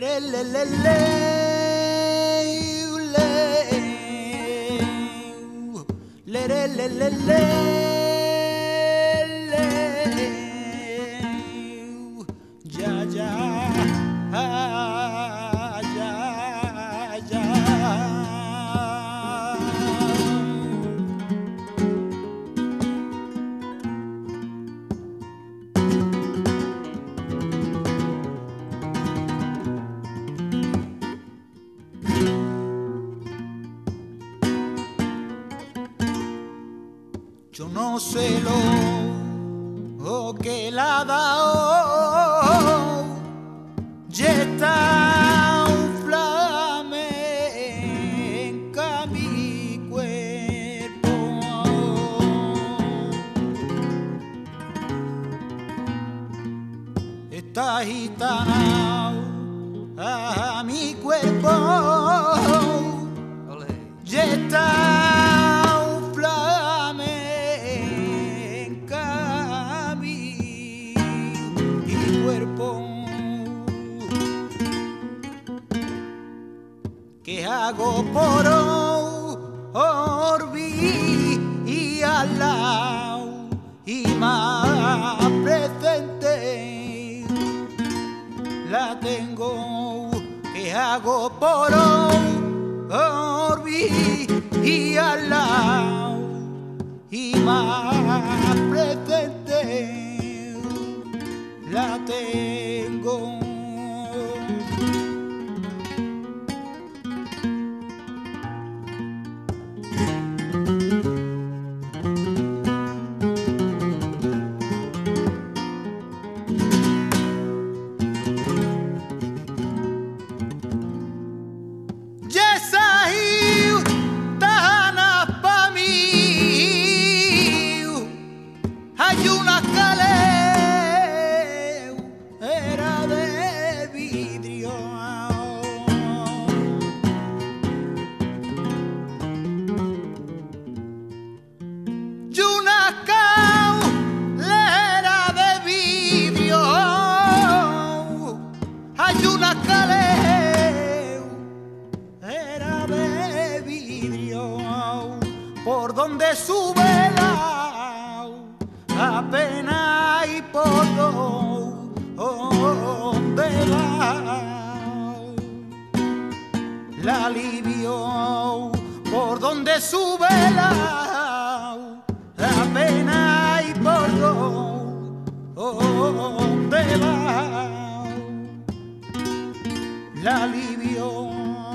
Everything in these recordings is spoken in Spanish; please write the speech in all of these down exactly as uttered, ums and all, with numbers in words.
le le le le le le le le le ya ya ah, ya ya yo no sé lo que la ha dado, ya está un flamenca mi cuerpo. Está gitana a mi cuerpo, ya está que hago por Orbi y al lado y más presente la tengo, que hago por Orbi y al lado y más presente la tengo. Hay una caleu, era de vidrio, y una calera de vidrio, hay una caleu, era de vidrio, por donde sube la apenas y por donde va la alivio, por donde sube la apenas y por donde va la alivio.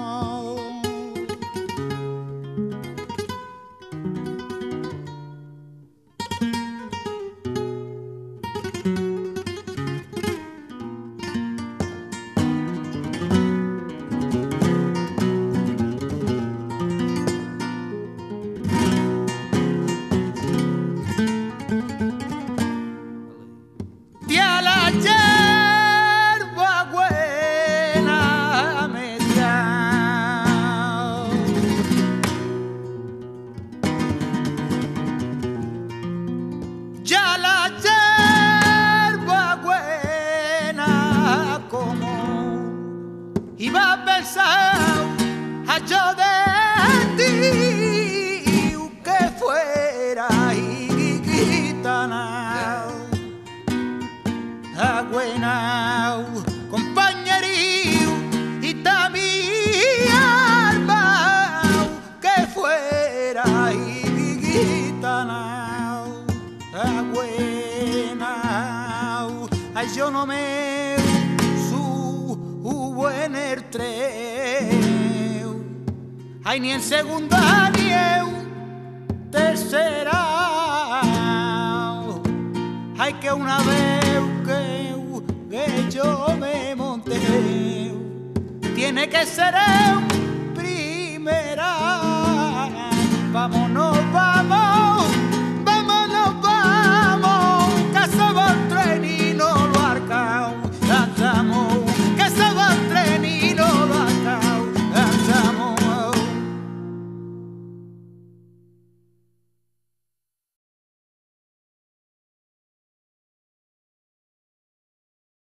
Ya la yerba buena, como iba a pensar a yo de ti que fuera gitana, a buena compañerío y también alma que fuera gitana. Buena, ay, yo no me subo en el tren, ay, ni en segunda ni en tercera, ay, que una vez que, que yo me monté, tiene que ser en primera, vamos.